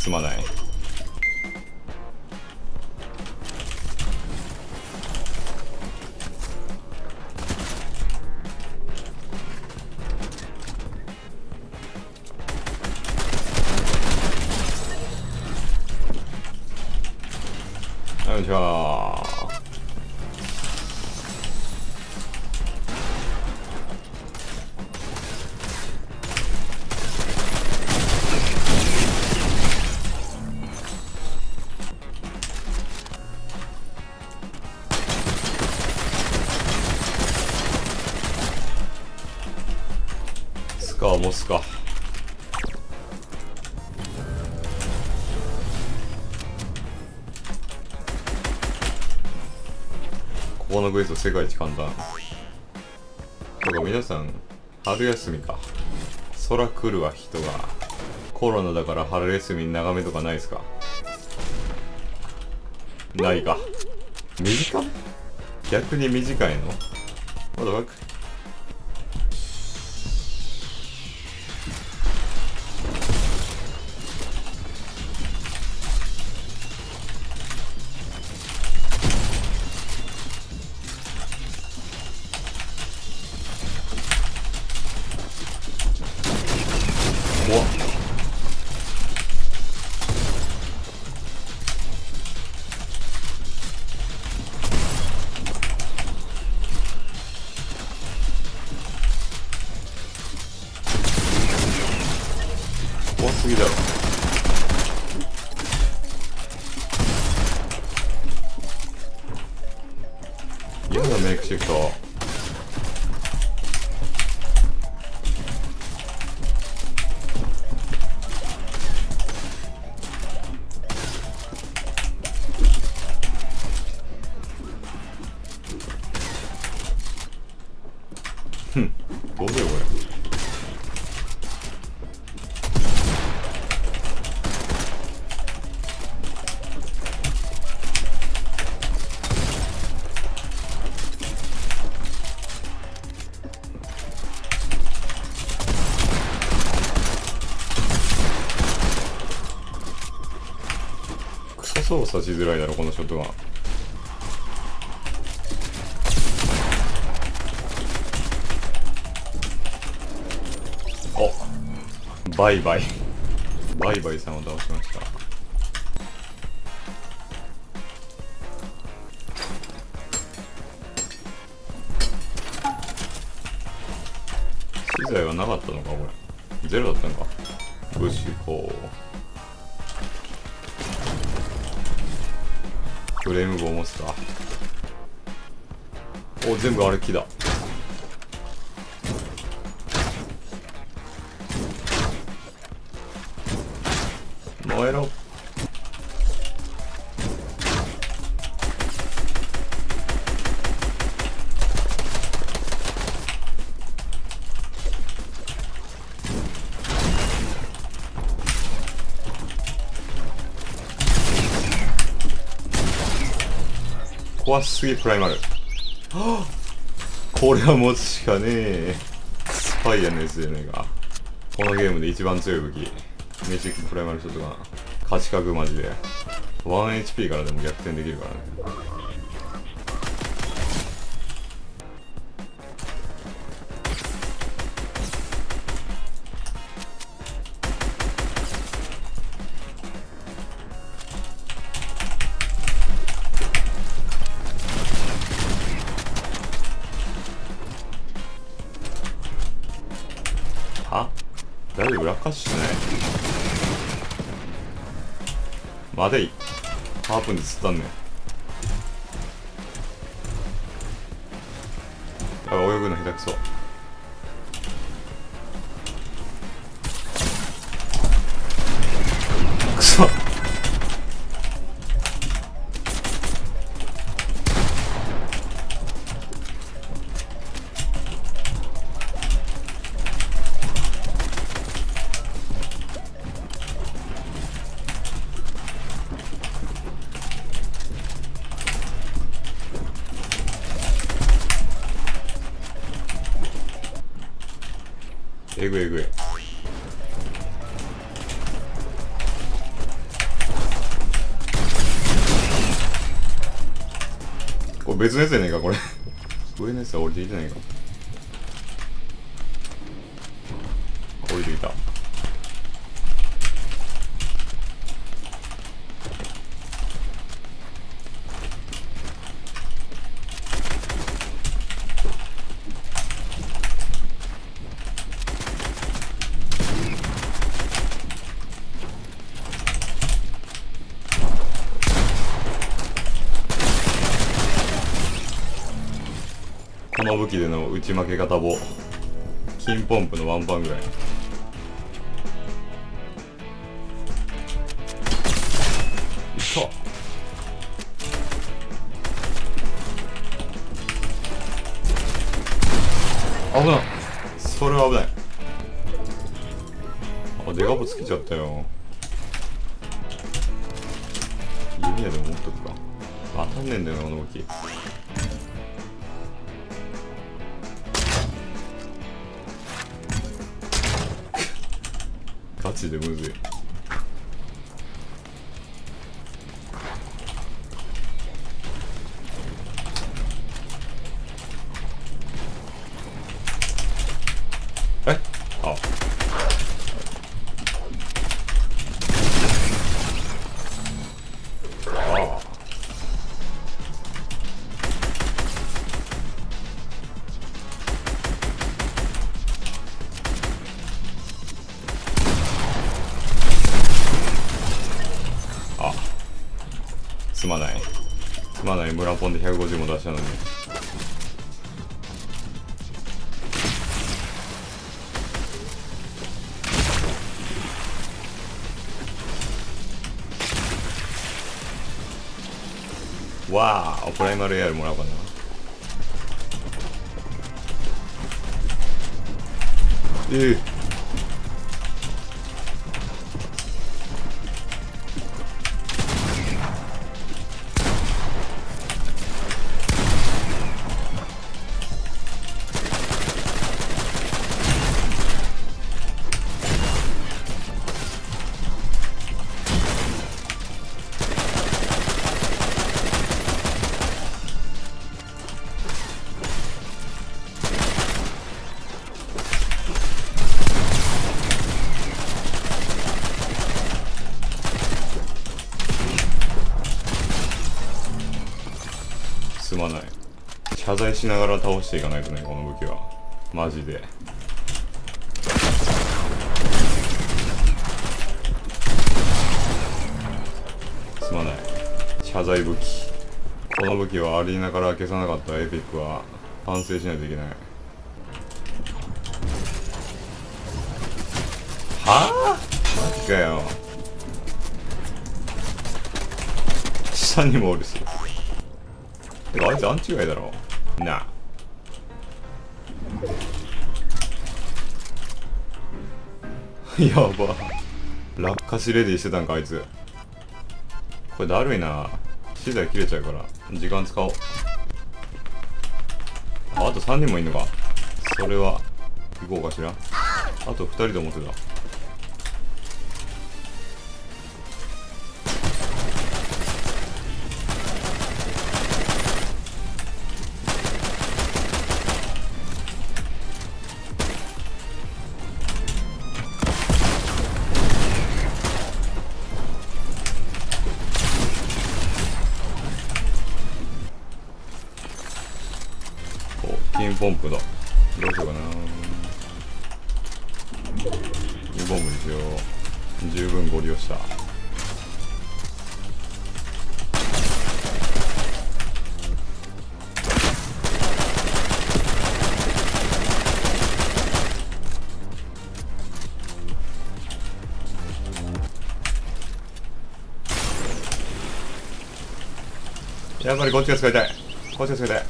すまない。よいしょスカモスか。このクエスト世界一簡単。なんか皆さん春休みか。空来るわ人が。コロナだから春休み長めとかないですか？ないか。短い？逆に短いの？まだバック。怖っ。怖すぎだろ。嫌なメイクしてきた。どうだよこれ。クソ操作しづらいだろこのショットガン。バイバイバイバイさんを倒しました。資材はなかったのかこれ。ゼロだったのか。武士こうフレーム棒持つか。お、全部あれ木だ。燃えろ。怖すぎプライマル。はあ、これは持つしかねえ。スパイアのやつじゃねえか。このゲームで一番強い武器メジックプライマルショットガン。勝ち確マジで 1HP からでも逆転できるからね。は？大丈夫？落下しない？までい。ハープンで釣ったんねん。あ、泳ぐの下手くそ。くそ。えぐいえぐい。 別のやつやねんかこれ上のやつは降りていてないか。降りてきた。この武器での打ち負け方も金ポンプのワンパンぐらい。いった危ない。それは危ない。あ、デカボつけちゃったよ。弓矢でも持っとくか。当たんねえんだよなこの武器。ガチでむずい。えあああすまないすまない。村ポンで150も出したのに。わあプライマル AR もらおうかな。すまない。謝罪しながら倒していかないとねこの武器はマジで。すまない。謝罪武器。この武器はありながら消さなかったエピックは反省しないといけない。はあマジかよ。下にもおるし。てかあいつアンチ外だろなあ。やば。落下しレディしてたんかあいつ。これだるいな。資材切れちゃうから時間使おう。あと3人もいんのか。それは行こうかしら。あと2人で思ってた。金ポンプだ。どうしようかな。2ボムにしよう。十分ご利用した。やっぱりこっちが使いたい。こっちが使いたい。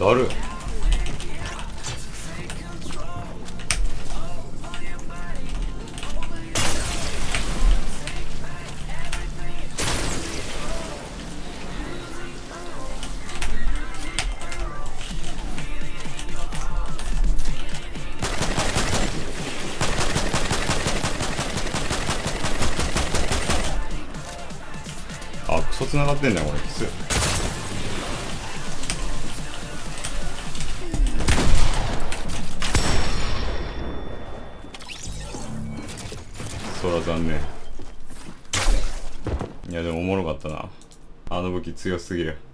だる。あ、クソ繋がってんじゃんこれ。きつい。そら残念。いやでもおもろかったな。あの武器強すぎる。